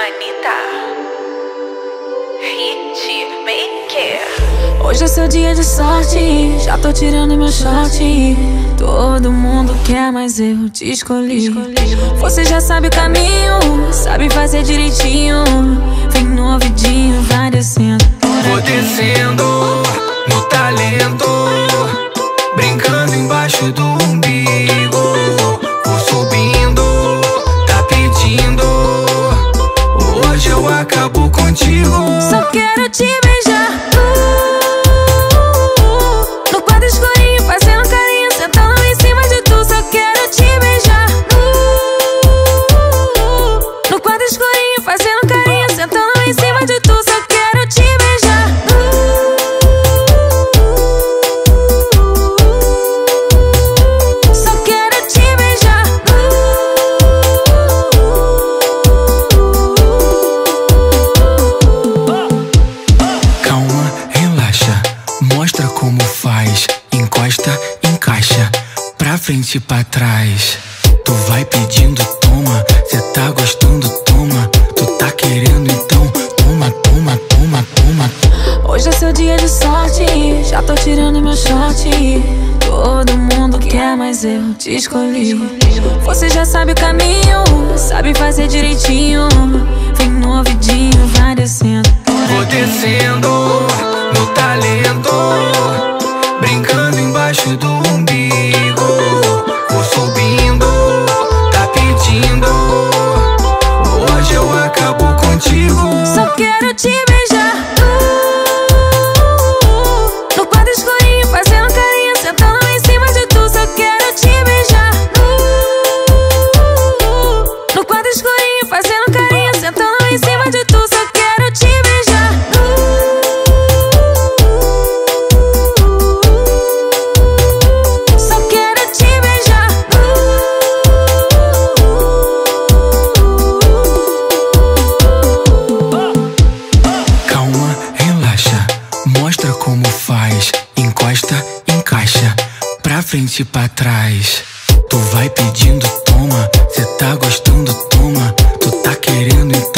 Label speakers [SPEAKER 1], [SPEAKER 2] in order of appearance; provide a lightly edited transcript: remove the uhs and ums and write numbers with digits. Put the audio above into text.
[SPEAKER 1] Anitta Hitmaker.
[SPEAKER 2] Hoje é seu dia de sorte, já tô tirando meu short. Todo mundo quer, mas eu te escolhi. Você já sabe o caminho, sabe fazer direitinho. Vem no ouvidinho, vai descendo.
[SPEAKER 3] Vou descendo no talento, brincando embaixo do umbigo. Vou subindo, tá pedindo, hoje eu acabo contigo.
[SPEAKER 2] Só quero te beijar no quarto escurinho, fazendo carinho, sentando em cima de tu. Só quero te beijar no quarto escurinho, fazendo carinho, sentando em cima de tu. Só quero te beijar. Só quero te beijar.
[SPEAKER 3] Calma, relaxa, mostra como faz. Encosta, encaixa, pra frente e pra trás. Tu vai pedindo, toma, cê tá gostando, toma. Tu tá querendo, então toma, toma, toma, toma.
[SPEAKER 2] Hoje é seu dia de sorte, já tô tirando meu short. Todo mundo quer, mas eu te escolhi. Você já sabe o caminho, sabe fazer direitinho. Vem no ouvidinho, vai descendo.
[SPEAKER 3] Vou descendo no talento, brincando embaixo do umbigo. Vou subindo, tá pedindo, hoje eu acabo contigo.
[SPEAKER 2] Só quero te beijar no quarto escurinho, fazendo carinho, sentando em cima de tu. Só quero te beijar no quarto escurinho, fazendo carinho, sentando em cima de tu. Só quero te beijar. Só quero te beijar.
[SPEAKER 3] Calma, relaxa, mostra como faz. Encosta, encaixa, pra frente e pra trás. Tu vai pedindo, toma, cê tá gostando, toma. Tu tá querendo, então